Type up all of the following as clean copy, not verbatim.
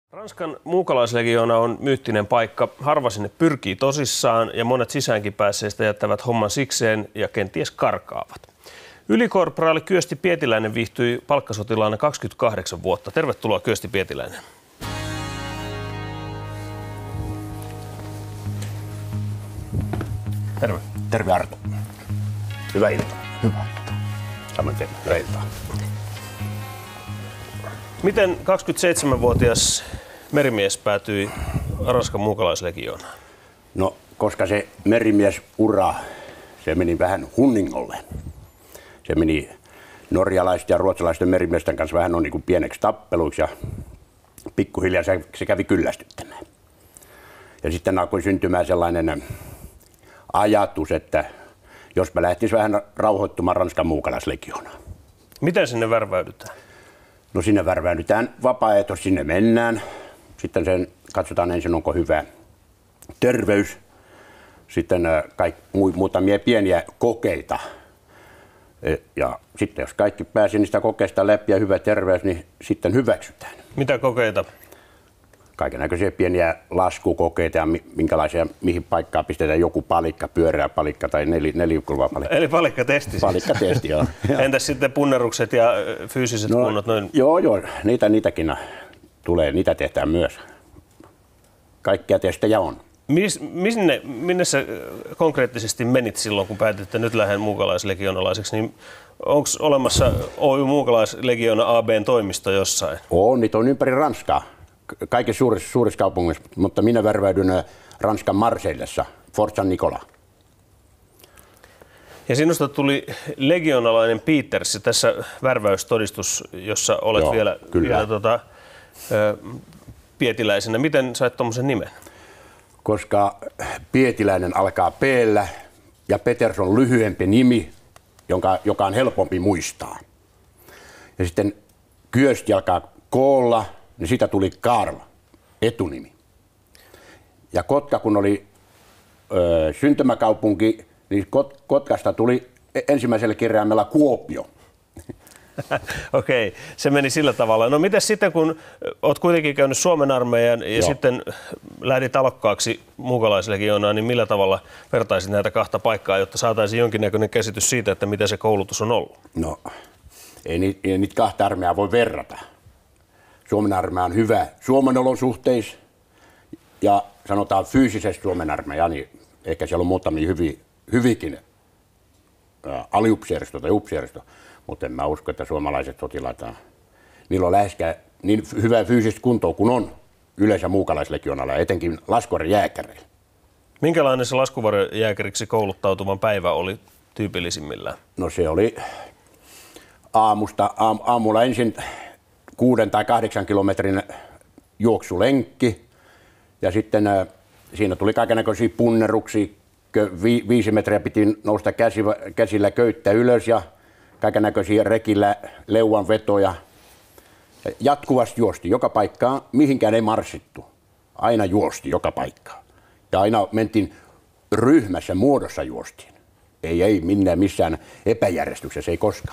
Ranskan muukalaislegioona on myyttinen paikka. Harva sinne pyrkii tosissaan ja monet sisäänkin päässeistä jättävät homman sikseen ja kenties karkaavat. Ylikorporaali Kyösti Pietiläinen viihtyi palkkasotilaana 28 vuotta. Tervetuloa Kyösti Pietiläinen. Terve. Terve Arto. Hyvää iltaa. Hyvää iltaa. Samoin teille. Hyvää iltaa. Miten 27-vuotias merimies päätyi Ranskan muukalaislegioonaan? No, koska se merimiesura, se meni vähän hunningolle. Se meni norjalaisten ja ruotsalaisten merimiesten kanssa vähän niin kuin pieneksi tappeluiksi ja pikkuhiljaa se kävi kyllästyttämään. Ja sitten alkoi syntymään sellainen ajatus, että jos mä lähtisin vähän rauhoittumaan Ranskan muukalaislegioonaan. Miten sinne värväydytään? No sinne värväydytään vapaaehtoisesti, sinne mennään. Sitten sen katsotaan ensin, onko hyvä terveys. Sitten muutamia pieniä kokeita. Ja sitten jos kaikki pääsee niistä kokeista läpi ja hyvä terveys, niin sitten hyväksytään. Mitä kokeita? Kaikennäköisiä pieniä laskukokeita ja mihin paikkaan pistetään joku palikka, pyöreä palikka tai nelikulva palikka. Eli palikkatesti siis. Palikkatesti, joo. Entäs sitten punnerukset ja fyysiset kunnot? Noin? Joo, niitäkin tulee, niitä tehdään myös. Kaikkia testejä on. Minne sä konkreettisesti menit silloin, kun päätit, että nyt lähden muukalaislegionalaiseksi? Niin onko olemassa Oy muukalaislegiona AB:n toimisto jossain? On, niitä on ympäri Ranskaa. Kaikissa suurissa kaupungeissa, mutta minä värväydyn Ranskan Marseillessa, Fort Saint-Nicolas. Ja sinusta tuli legionalainen Peters, tässä värväystodistus, jossa olet vielä pietiläisenä. Miten sait tuommoisen nimen? Koska Pietiläinen alkaa P:llä ja Peters on lyhyempi nimi, joka on helpompi muistaa. Ja sitten Kyösti alkaa K:lla, niin siitä tuli Karl, etunimi. Ja Kotka, kun oli syntymäkaupunki, niin Kotkasta tuli ensimmäisellä kirjaimella Kuopio. Okei, se meni sillä tavalla. No mites sitten, kun olet kuitenkin käynyt Suomen armeijan ja sitten lähdit alokkaaksi muukalaislegioonaan, niin millä tavalla vertaisit näitä kahta paikkaa, jotta saataisiin jonkinnäköinen käsitys siitä, että mitä se koulutus on ollut? No, ei niitä kahta armeijaa voi verrata. Suomen armeija on hyvä Suomen olosuhteissa ja sanotaan fyysisesti Suomen armeija, niin ehkä siellä on muutamia hyvikin aliupseeristo tai upseeristo, mutta en mä usko, että suomalaiset sotilaat, niillä on läheskään niin hyvää fyysistä kuntoa kuin on yleensä muukalaislegionalla, etenkin laskuvarjojääkäreillä. Minkälainen se laskuvarjojääkäriksi kouluttautuvan päivä oli tyypillisimmillään? No se oli aamulla ensin 6 tai 8 kilometrin juoksulenkki ja sitten siinä tuli kaikennäköisiä punneruksia, 5 metriä piti nousta käsillä köyttä ylös ja kaikennäköisiä rekillä leuanvetoja. Jatkuvasti juosti joka paikkaan, mihinkään ei marssittu. Aina juosti joka paikkaan. Ja aina mentiin ryhmässä muodossa juostiin. Ei missään epäjärjestyksessä, ei koskaan.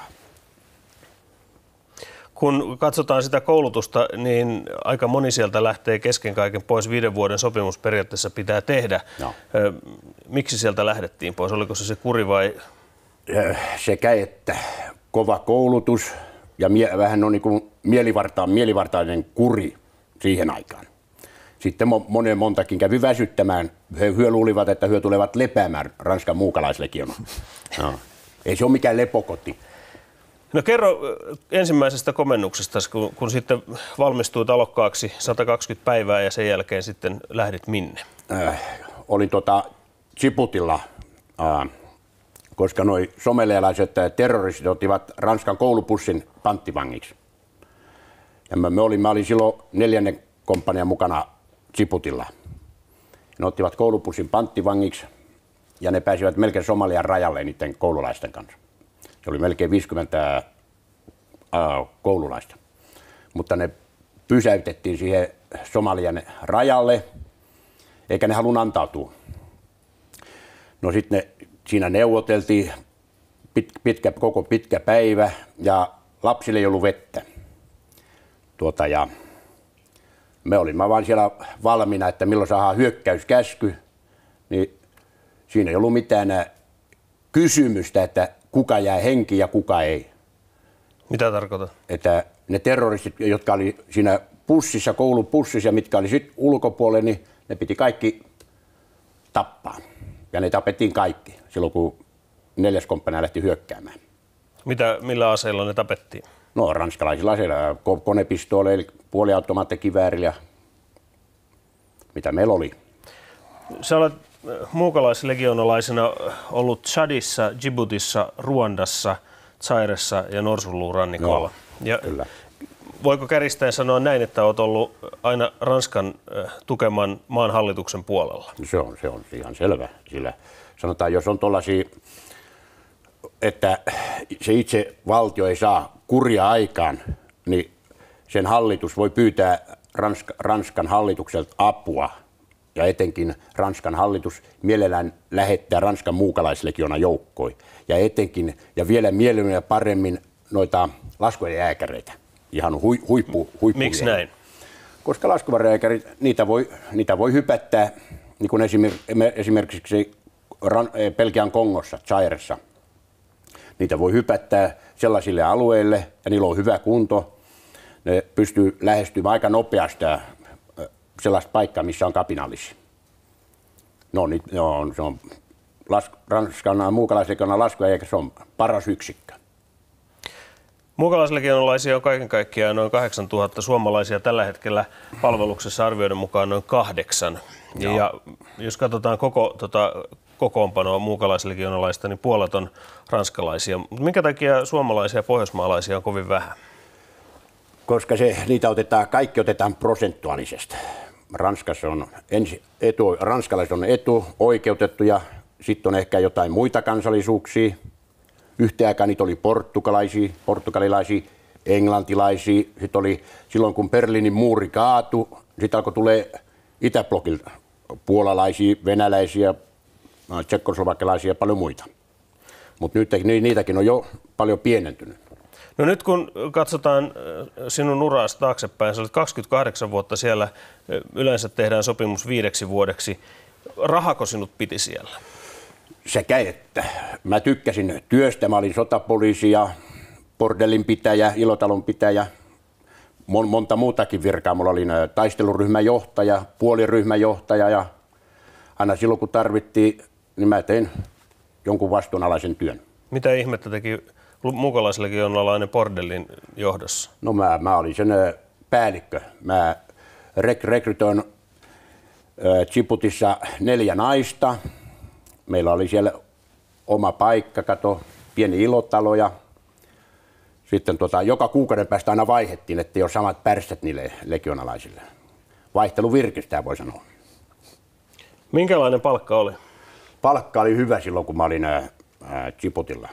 Kun katsotaan sitä koulutusta, niin aika moni sieltä lähtee kesken kaiken pois. 5 vuoden sopimus periaatteessa pitää tehdä. No. Miksi sieltä lähdettiin pois? Oliko se kuri vai? Sekä että kova koulutus ja vähän on niin kuin mielivartainen kuri siihen aikaan. Sitten montakin kävi väsyttämään. He luulivat, että he tulevat lepäämään Ranskan muukalaislegionaan. No. Ei se ole mikään lepokoti. No kerro ensimmäisestä komennuksesta, kun sitten valmistuit alokkaaksi 120 päivää ja sen jälkeen sitten lähdit minne? Olin Djiboutilla, koska noi somalialaiset terroristit ottivat Ranskan koulupussin panttivangiksi. Ja mä olin silloin 4. komppanian mukana Djiboutilla. Ne ottivat koulupussin panttivangiksi ja ne pääsivät melkein Somalian rajalle niiden koululaisten kanssa. Se oli melkein 50 koululaista, mutta ne pysäytettiin siihen Somalian rajalle, eikä ne halunnut antautua. No sitten siinä neuvoteltiin koko pitkä päivä ja lapsille ei ollut vettä. Ja me olimme vaan siellä valmiina, että milloin saadaan hyökkäyskäsky, niin siinä ei ollut mitään kysymystä, että kuka jää henkiin ja kuka ei. Mitä tarkoitat? Että ne terroristit, jotka oli siinä pussissa, koulun pussissa, mitkä oli sitten ulkopuolella, niin ne piti kaikki tappaa. Ja ne tapettiin kaikki silloin, kun 4. komppania lähti hyökkäämään. Millä aseilla ne tapettiin? No ranskalaisilla aseilla, konepistooleilla, puoliautomaattikiväärillä ja mitä meillä oli. Sä olet muukalaislegionalaisena ollut Tšadissa, Djiboutissa, Ruandassa, Zairessa ja Norsunluurannikolla. Ja kyllä. voiko kärjistäen sanoa näin, että olet ollut aina Ranskan tukeman maan hallituksen puolella? Se on ihan selvä. Sillä sanotaan, jos on tuollaisia, että se itse valtio ei saa kuria aikaan, niin sen hallitus voi pyytää Ranskan hallitukselta apua. Ja etenkin Ranskan hallitus mielellään lähettää Ranskan muukalaislegiona joukkoja. Ja etenkin, ja vielä mieluummin ja paremmin noita laskuvarjojääkäreitä. Ihan huippu. Miksi näin? Koska laskuvarjojääkärit, niitä voi hypättää, niin kuin esimerkiksi Belgian Kongossa, Zairessa. Niitä voi hypättää sellaisille alueille, ja niillä on hyvä kunto. Ne pystyy lähestymään aika nopeasti sellaista paikkaa, missä on kapinallisia. Se on Ranskan muukalaislegionan laskuja, se on paras yksikkö. Muukalaislegionalaisia on kaiken kaikkiaan noin 8000, suomalaisia tällä hetkellä palveluksessa arvioiden mukaan noin 8. Ja jos katsotaan koko kokoonpanoa muukalaislegionalaista, niin puolet on ranskalaisia. Minkä takia suomalaisia ja pohjoismaalaisia on kovin vähän? Koska kaikki otetaan prosentuaalisesti. Ranskalaiset on etuoikeutettuja, sitten on ehkä jotain muita kansallisuuksia. Yhteen aikaan niitä oli portugalilaisia, englantilaisia. Sitten oli silloin, kun Berliinin muuri kaatui, sitten alkoi tulee Itäblokilta puolalaisia, venäläisiä, tsekkoslovakialaisia ja paljon muita. Mutta nyt niitäkin on jo paljon pienentynyt. No nyt kun katsotaan sinun uraas taaksepäin, sä olet 28 vuotta siellä, yleensä tehdään sopimus 5 vuodeksi. Rahako sinut piti siellä? Sekä että. Mä tykkäsin työstä, mä olin sotapoliisi ja bordellinpitäjä, ilotalonpitäjä, monta muutakin virkaa. Mulla oli taisteluryhmän johtaja, puoliryhmän johtaja ja aina silloin kun tarvittiin, niin mä tein jonkun vastuunalaisen työn. Mitä ihmettä teki muukalaislegionalainen bordellin johdossa? No mä olin sen päällikkö. Mä rekrytoin Djiboutissa 4 naista. Meillä oli siellä oma paikka, pieni ilotalo ja sitten joka kuukauden päästä aina vaihdettiin, ettei ole samat pärssät niille legionalaisille. Vaihtelu virkistää, voi sanoa. Minkälainen palkka oli? Palkka oli hyvä silloin, kun mä olin Djiboutilla.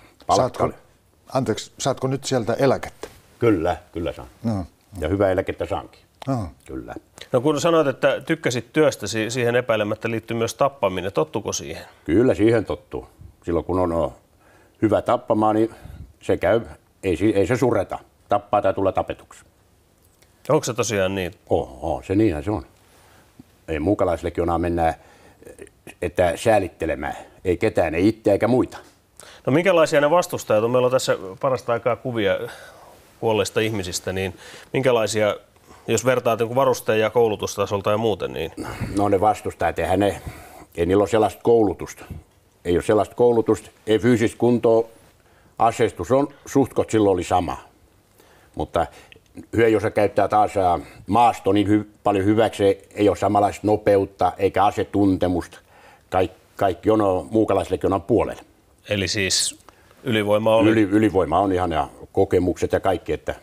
Saatko nyt sieltä eläkettä? Kyllä saan. No. Ja hyvää eläkettä saankin. No. Kyllä. No kun sanoit, että tykkäsit työstäsi, siihen epäilemättä liittyy myös tappaminen. Tottuko siihen? Kyllä siihen tottuu. Silloin kun on hyvä tappamaan, niin se käy, ei se sureta. Tappaa tai tulla tapetuksi. Onko se tosiaan niin? Se niinhän se on. Ei muukalaislegionaan mennä että säälittelemään. Ei ketään, ei itse eikä muita. No minkälaisia ne vastustajat on? Meillä on tässä parasta aikaa kuvia kuolleista ihmisistä, niin minkälaisia, jos vertaat varusteen ja koulutustasolta ja muuten, niin? No ne vastustajat, ei niillä ole sellaista koulutusta. Ei ole sellaista koulutusta, ei fyysistä kuntoa, aseistus on suhtkot silloin oli sama. Mutta jos se käyttää taas maasto niin paljon hyväksi, ei ole samanlaista nopeutta eikä asetuntemusta. Kaikki on muukalaislegionan puolella. Eli siis ylivoima oli? Ylivoima on ihan ja kokemukset ja kaikki. Että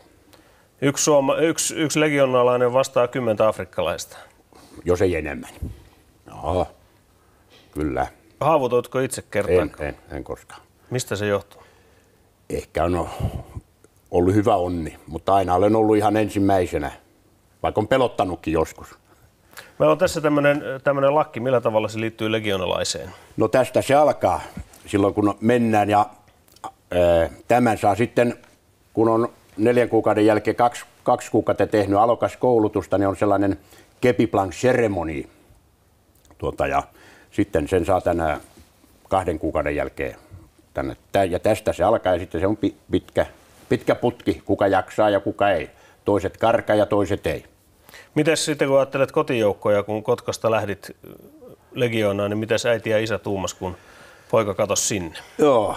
yksi legionalainen vastaa 10 afrikkalaista. Jos ei enemmän. Joo, kyllä. Haavoitoitko itse kertaakaan? En koskaan. Mistä se johtuu? Ehkä on ollut hyvä onni, mutta aina olen ollut ihan ensimmäisenä, vaikka on pelottanutkin joskus. Meillä on tässä tämmöinen lakki. Millä tavalla se liittyy legionalaiseen? No tästä se alkaa silloin, kun mennään ja tämän saa sitten, kun on 4 kuukauden jälkeen 2 kuukautta tehnyt alokaskoulutusta, niin on sellainen kepiplank ceremony. Ja sitten sen saa tänään 2 kuukauden jälkeen tänne. Ja tästä se alkaa ja sitten se on pitkä putki, kuka jaksaa ja kuka ei. Toiset karkaa ja toiset ei. Mites sitten kun ajattelet kotijoukkoja, kun Kotkasta lähdit Legioonaan, niin mitäs äiti ja isä tuumas, kun poika katosi sinne? Joo,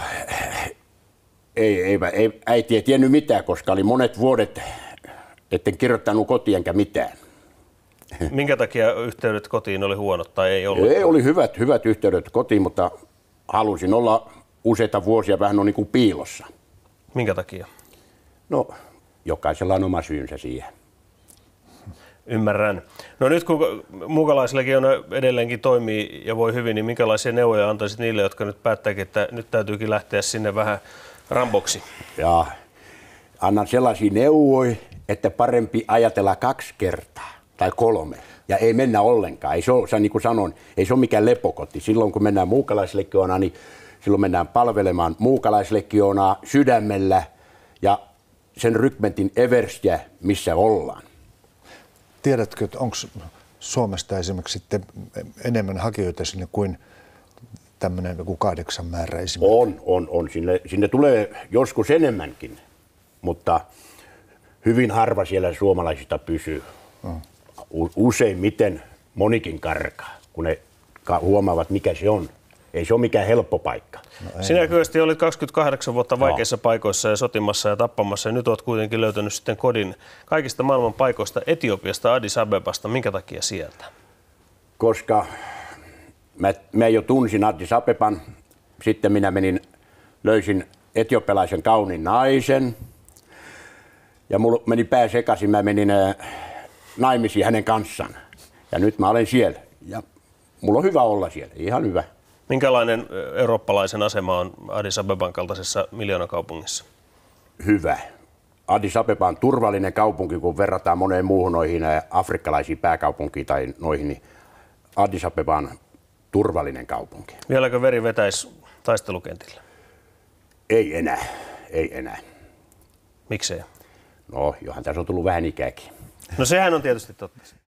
ei, äiti ei tiennyt mitään, koska oli monet vuodet, etten kirjoittanut kotiin enkä mitään. Minkä takia yhteydet kotiin oli huonot tai ei ollut? Ei, oli hyvät yhteydet kotiin, mutta halusin olla useita vuosia vähän niin kuin piilossa. Minkä takia? No, jokaisella on oma syynsä siihen. Ymmärrän. No nyt kun Muukalaislegioona edelleenkin toimii ja voi hyvin, niin minkälaisia neuvoja antaisit niille, jotka nyt päättääkin, että nyt täytyykin lähteä sinne vähän ramboksi? Ja annan sellaisia neuvoja, että parempi ajatella 2 kertaa tai 3 ja ei mennä ollenkaan. Ei se ole, niin kuin sanon, ei se ole mikään lepokoti. Silloin kun mennään Muukalaislegioonaan, niin silloin mennään palvelemaan Muukalaislegioonaa sydämellä ja sen rykmentin everstiä, missä ollaan. Tiedätkö, että onko Suomesta esimerkiksi sitten enemmän hakijoita sinne kuin tämmöinen joku 8 määrä esimerkiksi? On. Sinne tulee joskus enemmänkin, mutta hyvin harva siellä suomalaisista pysyy. Useimmiten monikin karkaa, kun ne huomaavat, mikä se on. Ei se ole mikään helppo paikka. No, sinä Kyösti olit 28 vuotta vaikeissa paikoissa ja sotimassa ja tappamassa, ja nyt olet kuitenkin löytänyt sitten kodin kaikista maailman paikoista, Etiopiasta, Addis Abebasta. Minkä takia sieltä? Koska mä jo tunsin Addis Abeban, sitten minä löysin etiopialaisen kauniin naisen, ja mulla meni pää sekaisin, mä menin naimisiin hänen kanssaan. Ja nyt mä olen siellä, ja mulla on hyvä olla siellä, ihan hyvä. Minkälainen eurooppalaisen asema on Addis Abeban kaltaisessa miljoonakaupungissa? Hyvä. Addis Abeba on turvallinen kaupunki, kun verrataan moneen muuhun noihin afrikkalaisiin pääkaupunkiin tai noihin, niin Addis Abeba on turvallinen kaupunki. Vieläkö veri vetäisi taistelukentillä? Ei enää. Miksei? No, johan tässä on tullut vähän ikääkin. No sehän on tietysti totta.